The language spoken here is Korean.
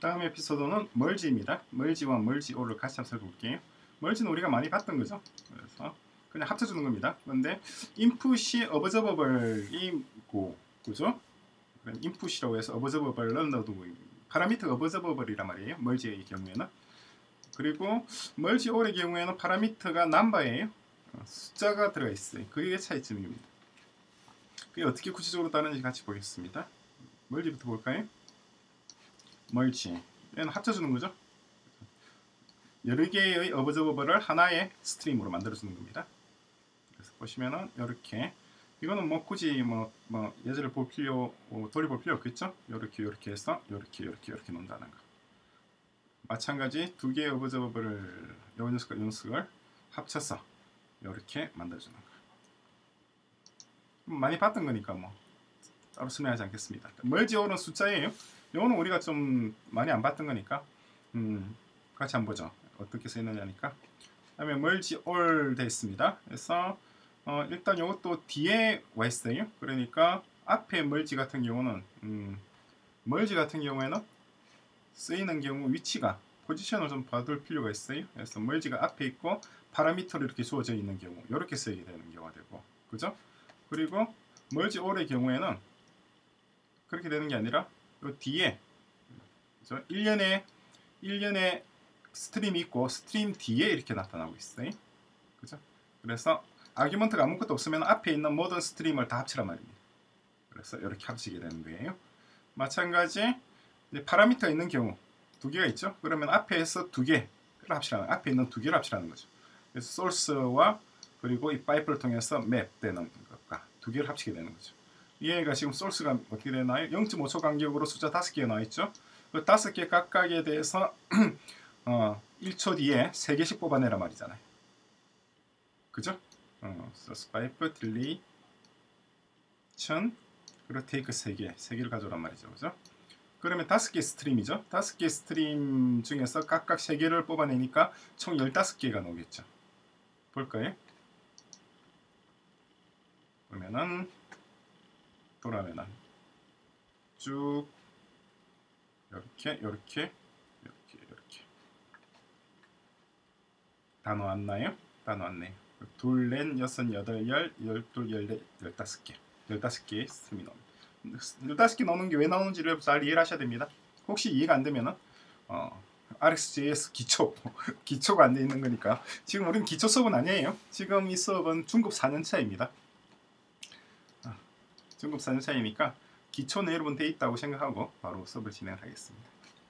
다음 에피소드는 멀지입니다. 멀지와 멀지오를 같이 한번 살펴볼게요. 멀지는 우리가 많이 봤던 거죠. 그래서 그냥 합쳐주는 겁니다. 그런데 인풋이 어버저버블이고, 그죠? 인풋이라고 해서 어버저버블은 넣어두고 파라미터 어버저버블이란 말이에요. 멀지의 경우에는. 그리고 멀지올의 경우에는 파라미터가 넘버예요. 숫자가 들어가 있어요. 그게 차이점입니다. 그게 어떻게 구체적으로 다른지 같이 보겠습니다. 멀지부터 볼까요? 멀지. 얘는 합쳐주는 거죠. 여러 개의 어버저버블을 하나의 스트림으로 만들어주는 겁니다. 그래서 보시면은 이렇게 이거는 뭐 굳이 뭐 예제를 볼 필요 돌려볼 필요 없겠죠. 이렇게 해서 이렇게 놓는다는 거. 마찬가지 두 개의 어버저버블을 요 녀석과 요 녀석을 합쳐서 이렇게 만들어주는 거. 많이 봤던 거니까 뭐 따로 설명하지 않겠습니다. 멀지올은 숫자예요. 이거는 우리가 좀 많이 안 봤던 거니까 같이 한번 보죠. 어떻게 쓰이느냐니까. 그다음에 멀지올 돼 있습니다. 그래서 일단 이것도 뒤에 와 있어요. 그러니까 앞에 멀지 같은 경우는 멀지 같은 경우에는 쓰이는 경우 위치가 포지션을 좀 봐둘 필요가 있어요. 그래서 멀지가 앞에 있고 파라미터로 이렇게 주어져 있는 경우 이렇게 쓰이게 되는 경우가 되고, 그죠? 그리고 멀지올의 경우에는 그렇게 되는 게 아니라 요 뒤에, 그죠? 1년에 스트림이 있고 스트림 뒤에 이렇게 나타나고 있어요. 그죠? 그래서 아규먼트가 아무것도 없으면 앞에 있는 모든 스트림을 다 합치란 말입니다. 그래서 이렇게 합치게 되는 거예요. 마찬가지 파라미터 있는 경우 두 개가 있죠. 그러면 앞에서 두 개를 합치라는, 앞에 있는 두 개를 합치라는 거죠. 그래서 소스와 그리고 이 파이프를 통해서 맵되는 것과 두 개를 합치게 되는 거죠. 얘가 지금 소스가 어떻게 되나요? 0.5초 간격으로 숫자 5개가 나와 있죠. 그 5개 각각에 대해서 1초 뒤에 3개씩 뽑아내란 말이잖아요. 그죠? 소스 파이프, 딜리션, 그리고 테이크 3개를 가져오란 말이죠. 그죠? 그러면 5개 스트림이죠. 5개 스트림 중에서 각각 3개를 뽑아내니까 총 15개가 나오겠죠. 볼까요? 그러면은 돌아오면은 쭉 이렇게 다 놓았나요? 다 놓았네요. 둘, 넷, 여섯, 여덟, 열, 열둘, 열넷, 15개. 15개의 스트림이 나옵니다. 15개 나오는 게 왜 나오는지를 잘 이해를 하셔야 됩니다. 혹시 이해가 안 되면은 RxJS 기초가 안 돼 있는 거니까. 지금 우리는 기초 수업은 아니에요. 지금 이 수업은 중급 4년차입니다. 중급 4년차이니까 기초는 여러분 돼 있다고 생각하고 바로 수업을 진행하겠습니다.